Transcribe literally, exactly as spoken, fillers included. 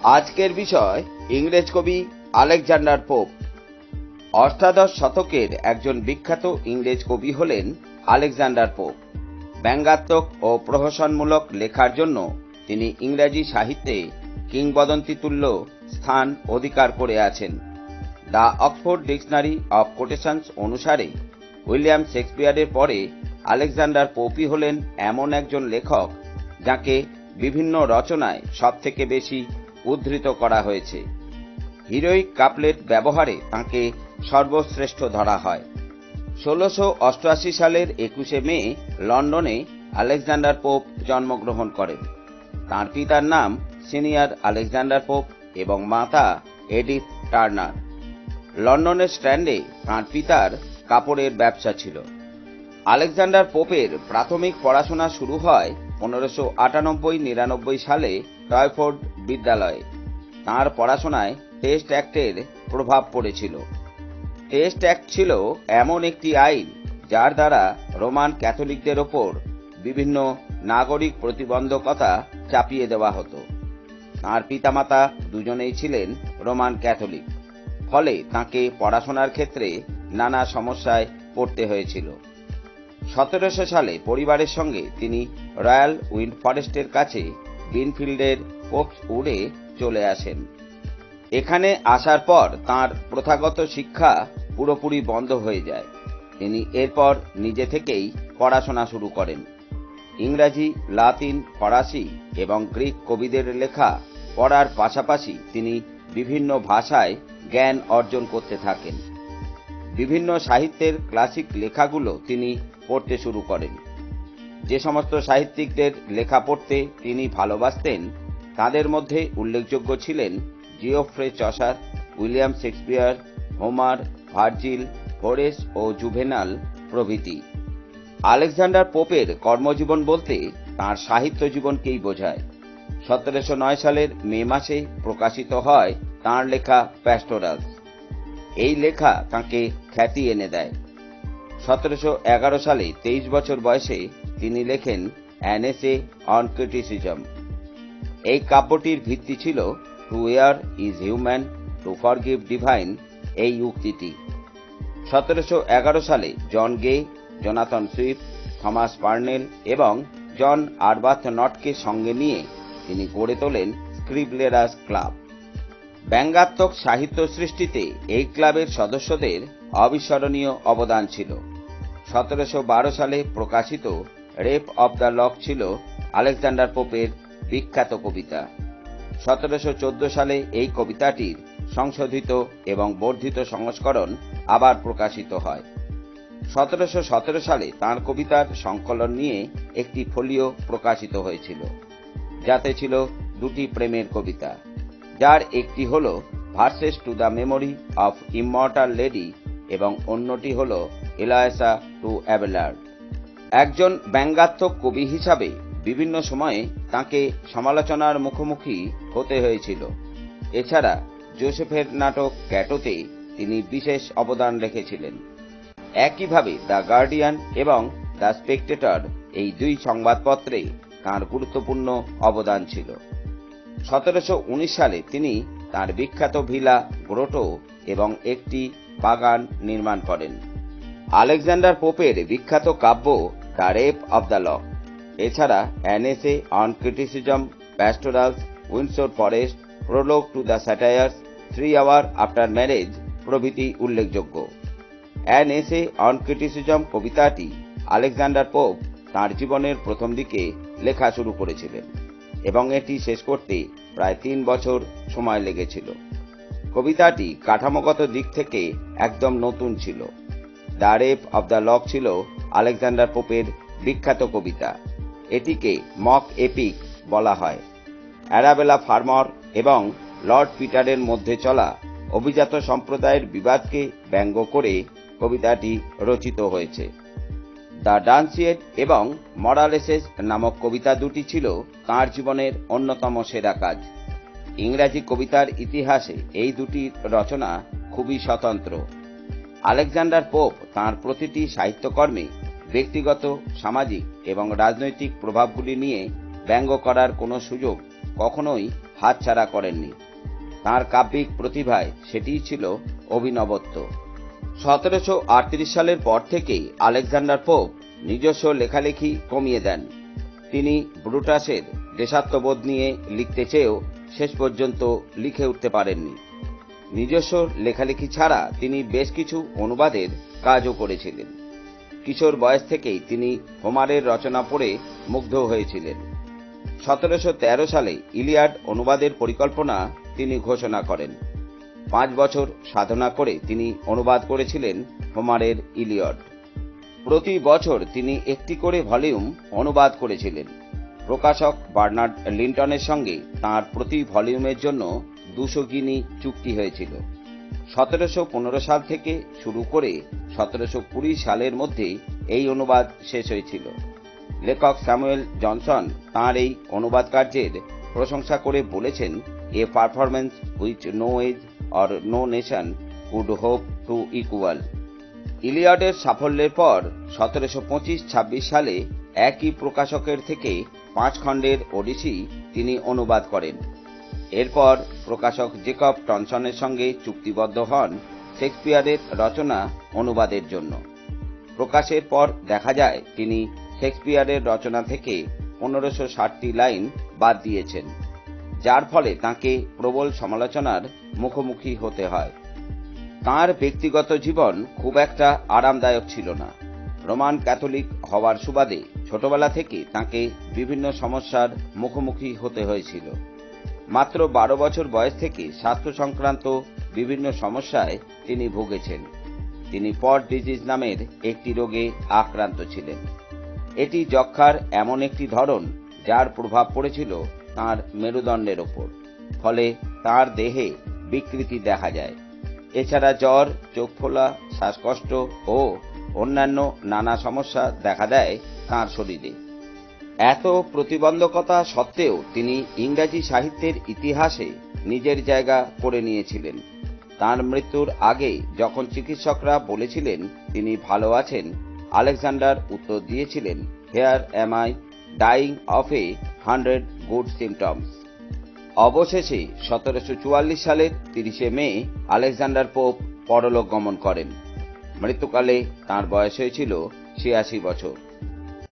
আজকের বিষয় ইংরেজ কবি আলেকজান্ডার পোপ। অষ্টাদশ শতকের একজন বিখ্যাত ইংরেজ কবি হলেন আলেকজান্ডার পোপ। ব্যঙ্গাত্মক ও প্রহসনমূলক লেখার জন্য তিনি ইংরেজি সাহিত্যে কিংবদন্তিতুল্য স্থান অধিকার করে আছেন। The Oxford dictionary of quotations অনুসারে উইলিয়াম শেক্সপিয়ারের পরে আলেকজান্ডার পোপই হলেন এমন একজন লেখক যাকে বিভিন্ন রচনায় সবথেকে বেশি উদ্ধৃত করা হয়েছে। হিরোইক কাপলেট ব্যবহারে তাঁকে সর্বশ্রেষ্ঠ ধরা হয়। ষোলশো অষ্টআশি সালের একুশে মে লন্ডনে আলেকজান্ডার পোপ জন্মগ্রহণ করেন। তাঁর পিতার নাম সিনিয়র আলেকজান্ডার পোপ এবং মাতা এডিথ টার্নার। লন্ডনের স্ট্র্যান্ডে তাঁর পিতার কাপড়ের ব্যবসা ছিল। আলেকজান্ডার পোপের প্রাথমিক পড়াশোনা শুরু হয় পনেরোশো আটানব্বই নিরানব্বই সালে টয়ফোর্ড বিদ্যালয়ে। তাঁর পড়াশোনায় টেস্ট অ্যাক্টের প্রভাব পড়েছিল। টেস্ট অ্যাক্ট ছিল এমন একটি আইন যার দ্বারা রোমান ক্যাথলিকদের ওপর বিভিন্ন নাগরিক প্রতিবন্ধকতা চাপিয়ে দেওয়া হতো। তাঁর পিতামাতা দুজনেই ছিলেন রোমান ক্যাথলিক, ফলে তাঁকে পড়াশোনার ক্ষেত্রে নানা সমস্যায় পড়তে হয়েছিল। সতেরোশো সালে পরিবারের সঙ্গে তিনি রয়্যাল উইন্ড ফরেস্টের কাছে বিনফিল্ডের কোক্স উডে চলে আসেন। এখানে আসার পর তাঁর প্রথাগত শিক্ষা পুরোপুরি বন্ধ হয়ে যায়। তিনি এরপর নিজে থেকেই পড়াশোনা শুরু করেন। ইংরাজি, লাতিন, ফরাসি এবং গ্রিক কবিদের লেখা পড়ার পাশাপাশি তিনি বিভিন্ন ভাষায় জ্ঞান অর্জন করতে থাকেন। বিভিন্ন সাহিত্যের ক্লাসিক লেখাগুলো তিনি পড়তে শুরু করেন। যে সমস্ত সাহিত্যিকদের লেখা পড়তে তিনি ভালোবাসতেন তাদের মধ্যে উল্লেখযোগ্য ছিলেন Geoffrey Chaucer, William Shakespeare, Homer, Virgil, Horace ও জুভেনাল প্রভৃতি। আলেকজান্ডার পোপের কর্মজীবন বলতে তাঁর সাহিত্য জীবনকেই বোঝায়। সতেরোশো নয় সালের মে মাসে প্রকাশিত হয় তাঁর লেখা প্যাস্টোরালস। এই লেখা তাঁকে খ্যাতি এনে দেয়। সতেরোশো এগারো সালে তেইশ বছর বয়সে তিনি লেখেন অ্যান এসে অন ক্রিটিসিজম। এই কাব্যটির ভিত্তি ছিল to err is human, to forgive divine, এই উক্তিটি। সতেরোশো এগারো সালে John Gay, Jonathan Swift, Thomas Parnell এবং জন আরবাথ নটকে সঙ্গে নিয়ে তিনি গড়ে তোলেন স্ক্রিবলেরাস ক্লাব। ব্যঙ্গাত্মক সাহিত্য সৃষ্টিতে এই ক্লাবের সদস্যদের অবিস্মরণীয় অবদান ছিল। সতেরোশো বারো সালে প্রকাশিত রেপ অব দ্য লক ছিল আলেকজান্ডার পোপের বিখ্যাত কবিতা। সতেরোশো চোদ্দ সালে এই কবিতাটির সংশোধিত এবং বর্ধিত সংস্করণ আবার প্রকাশিত হয়। সতেরোশো সতেরো সালে তাঁর কবিতার সংকলন নিয়ে একটি ফোলিও প্রকাশিত হয়েছিল, যাতে ছিল দুটি প্রেমের কবিতা, যার একটি হল verses to the memory of immortal lady এবং অন্যটি হল এলায়েসা টু অ্যাবেলার্ড। একজন ব্যঙ্গাত্মক কবি হিসাবে বিভিন্ন সময়ে তাঁকে সমালোচনার মুখোমুখি হতে হয়েছিল। এছাড়া জোসেফের নাটক ক্যাটোতে তিনি বিশেষ অবদান রেখেছিলেন। একইভাবে দ্য গার্ডিয়ান এবং দ্য স্পেকটেটর এই দুই সংবাদপত্রে তাঁর গুরুত্বপূর্ণ অবদান ছিল। সতেরোশো উনিশ সালে তিনি তাঁর বিখ্যাত ভিলা গ্রোটো এবং একটি বাগান নির্মাণ করেন। আলেকজান্ডার পোপের বিখ্যাত কাব্য the rape of the lock, এছাড়া an essay on criticism, pastorals, Windsor forest, prologue to the satires, three hour after marriage প্রভৃতি উল্লেখযোগ্য। অ্যান এসে অন ক্রিটিসিজম কবিতাটি আলেকজান্ডার পোপ তাঁর জীবনের প্রথম দিকে লেখা শুরু করেছিলেন এবং এটি শেষ করতে প্রায় তিন বছর সময় লেগেছিল। কবিতাটি কাঠামোগত দিক থেকে একদম নতুন ছিল। The rape of the lock ছিল আলেকজান্ডার পোপের বিখ্যাত কবিতা। এটিকে মক এপিক বলা হয়। অ্যারাবেলা ফার্মার এবং লর্ড পিটারের মধ্যে চলা অভিজাত সম্প্রদায়ের বিবাদকে ব্যঙ্গ করে কবিতাটি রচিত হয়েছে। দ্য ডানসিয়েড এবং মরালেসেস নামক কবিতা দুটি ছিল তাঁর জীবনের অন্যতম সেরা কাজ। ইংরাজি কবিতার ইতিহাসে এই দুটি রচনা খুবই স্বতন্ত্র। আলেকজান্ডার পোপ তাঁর প্রতিটি সাহিত্যকর্মে ব্যক্তিগত, সামাজিক এবং রাজনৈতিক প্রভাবগুলি নিয়ে ব্যঙ্গ করার কোনো সুযোগ কখনোই হাতছাড়া করেননি। তাঁর কাব্যিক প্রতিভায় সেটিই ছিল অভিনবত্ব। সতেরোশো আটত্রিশ সালের পর থেকেই আলেকজান্ডার পোপ নিজস্ব লেখালেখি কমিয়ে দেন। তিনি ব্রুটাসের দেশাত্মবোধ নিয়ে লিখতে চেয়েও শেষ পর্যন্ত লিখে উঠতে পারেননি। নিজস্ব লেখালেখি ছাড়া তিনি বেশ কিছু অনুবাদের কাজও করেছিলেন। কিশোর বয়স থেকেই তিনি হোমারের রচনা পড়ে মুগ্ধ হয়েছিলেন। সতেরোশো তেরো সালে ইলিয়াড অনুবাদের পরিকল্পনা তিনি ঘোষণা করেন। পাঁচ বছর সাধনা করে তিনি অনুবাদ করেছিলেন হোমারের ইলিয়ড। প্রতি বছর তিনি একটি করে ভলিউম অনুবাদ করেছিলেন। প্রকাশক বার্নার্ড লিন্টনের সঙ্গে তাঁর প্রতি ভলিউমের জন্য দুশো গিনি চুক্তি হয়েছিল। সতেরোশো পনেরো সাল থেকে শুরু করে সতেরোশো কুড়ি সালের মধ্যে এই অনুবাদ শেষ হয়েছিল। লেখক স্যামুয়েল জনসন তাঁর এই অনুবাদ কার্যের প্রশংসা করে বলেছেন, a performance which no age or no nation could hope to equal. ইলিয়ডের সাফল্যের পর সতেরোশো পঁচিশ ছাব্বিশ সালে একই প্রকাশকের থেকে পাঁচ খণ্ডের ওডিসি তিনি অনুবাদ করেন। এরপর প্রকাশক জেকব টনসনের সঙ্গে চুক্তিবদ্ধ হন শেক্সপিয়ারের রচনা অনুবাদের জন্য। প্রকাশের পর দেখা যায় তিনি শেক্সপিয়ারের রচনা থেকে পনেরোশো ষাটটি লাইন বাদ দিয়েছেন, যার ফলে তাঁকে প্রবল সমালোচনার মুখোমুখি হতে হয়। তাঁর ব্যক্তিগত জীবন খুব একটা আরামদায়ক ছিল না। রোমান ক্যাথলিক হওয়ার সুবাদে ছোটবেলা থেকে তাঁকে বিভিন্ন সমস্যার মুখোমুখি হতে হয়েছিল। মাত্র বারো বছর বয়স থেকে স্বাস্থ্য সংক্রান্ত বিভিন্ন সমস্যায় তিনি ভুগেছেন। তিনি পট ডিজিজ নামের একটি রোগে আক্রান্ত ছিলেন। এটি যক্ষ্মার এমন একটি ধরন যার প্রভাব পড়েছিল তাঁর মেরুদণ্ডের ওপর, ফলে তাঁর দেহে বিকৃতি দেখা যায়। এছাড়া জ্বর, চোখ ফোলা, শ্বাসকষ্ট ও অন্যান্য নানা সমস্যা দেখা দেয় তাঁর শরীরে। এত প্রতিবন্ধকতা সত্ত্বেও তিনি ইংরাজি সাহিত্যের ইতিহাসে নিজের জায়গা করে নিয়েছিলেন। তাঁর মৃত্যুর আগে যখন চিকিৎসকরা বলেছিলেন তিনি ভালো আছেন, আলেকজান্ডার উত্তর দিয়েছিলেন, here am I dying of a hundred good symptoms. অবশেষে সতেরোশো চুয়াল্লিশ সালের তিরিশে মে আলেকজান্ডার পোপ পরলোক গমন করেন। মৃত্যুকালে তাঁর বয়স হয়েছিল ছিয়াশি বছর।